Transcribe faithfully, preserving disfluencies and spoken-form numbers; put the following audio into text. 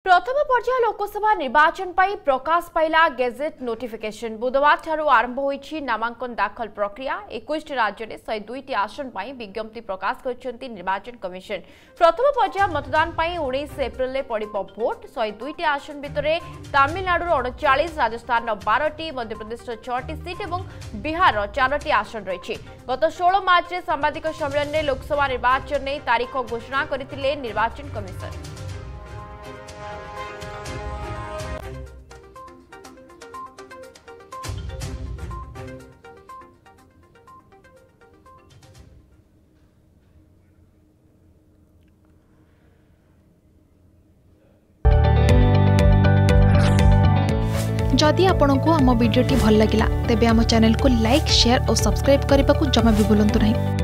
प्रथम पर्याय लोकसभा निर्वाचन पर प्रकाश पाइला गेजेट नोटिफिकेशन बुधवार ठारू आरंभ होईछि नामांकन दाखल प्रक्रिया। इक्कीस राज्य में एक सौ दो टी आसन पर विज्ञप्ति प्रकाश करछन्ति निर्वाचन कमिशन। प्रथम पर्याय मतदान पर उन्नीस एप्रिल में पड़िबो भोट। एक सौ दो टी आसन भितर तमिलनाडु अड़चाश, राजस्थान बारह टी, मध्यप्रदेश छह टी सीट और बिहार चार टी आसन रही। गत षोलह मार्च में सांबादिक सम्मेलन में लोकसभा निर्वाचन ने तारीख घोषणा करथिले निर्वाचन कमिशन। जदि आपंक आम भिडी भल लगा तेब आम चैनल को लाइक, शेयर और सब्सक्राइब करने को जमा भी भूलु नहीं।